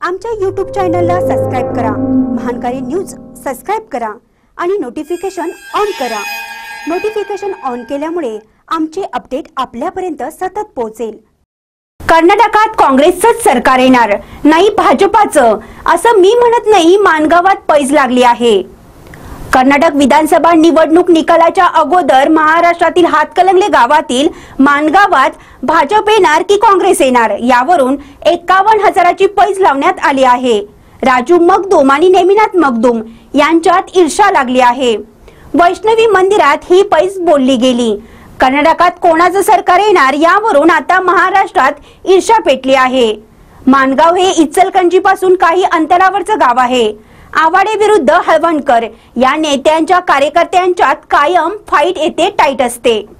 आमच्या YouTube चॅनलला subscribe करा, महानकारी न्यूज सबस्क्राइब करा आणि नोटिफिकेशन ऑन करा। नोटिफिकेशन ऑन केल्यामुळे आमचे अपडेट आपल्यापर्यंत सतत पोहोचेल। कर्नाटकात काँग्रेसचं सरकार येणार नाही भाजपाचं असं मी म्हणत नाही, मानगावात पैज लागली आहे। कर्नाटक विधानसभा निवडणूक निकालाच्या अगोदर महाराष्ट्रातील हातकलंगले गावातील मानगावात भाजप येणार की काँग्रेस येणार यावरून 51,000ची पैज लावण्यात आली आहे। राजू मगदूम आणि नेमिनाथ मगदूम यांच्यात ईर्ष्या लागली आहे। वैष्णवी मंदिरात ही पैज बोलली गेली। कर्नाटकात कोणाचं सरकार येणार यावरून आता महाराष्ट्रात ईर्ष्या पेटली आहे। मानगाव हे इचलकरंजी पासून काही अंतरावरचं गाव आहे। आवाडे विरुद्ध हळवणकर या नेत्यांच्या कार्यकर्त्यांच्यात कायम फाईट येते टाईट असते।